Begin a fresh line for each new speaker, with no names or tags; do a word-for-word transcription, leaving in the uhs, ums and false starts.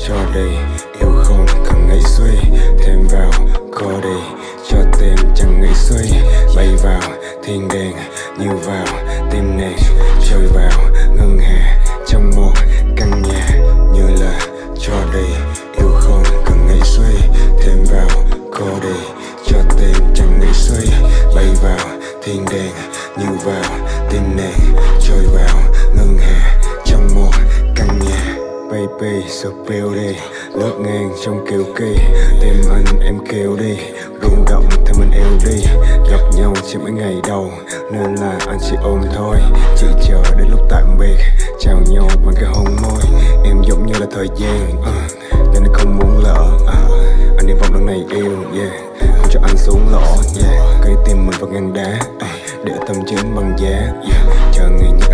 cho đi. Yêu không cần nghĩ suy, thêm vào cô đi, cho tim chẳng nghĩ suy. Bay vào thiên đàng như vào tim nàng, trôi vào ngân hà trong một căn nhà. Như là cho đi, yêu không cần nghĩ suy, thêm vào cô đi, cho tim chẳng nghĩ suy. Bay vào thiên đàng như vào tim nàng, trôi vào ngân hà trong một căn nhà. Baby so beauty, lướt ngang trong kiều kỳ, tìm anh em kêu đi, rung động theo mình eo đi. Gặp nhau chỉ mấy ngày đầu nên là anh chỉ ôm thôi, chỉ chờ đến lúc tạm biệt chào nhau bằng cái hôn môi. Em giống như là thời gian uh, cho nên không muốn lỡ uh, anh đi vòng đường này yêu yeah, không cho anh xuống lỗ yeah. Cây tim mình vào ngang đá uh, để tâm chiến bằng giá yeah. Chờ ngày nhớ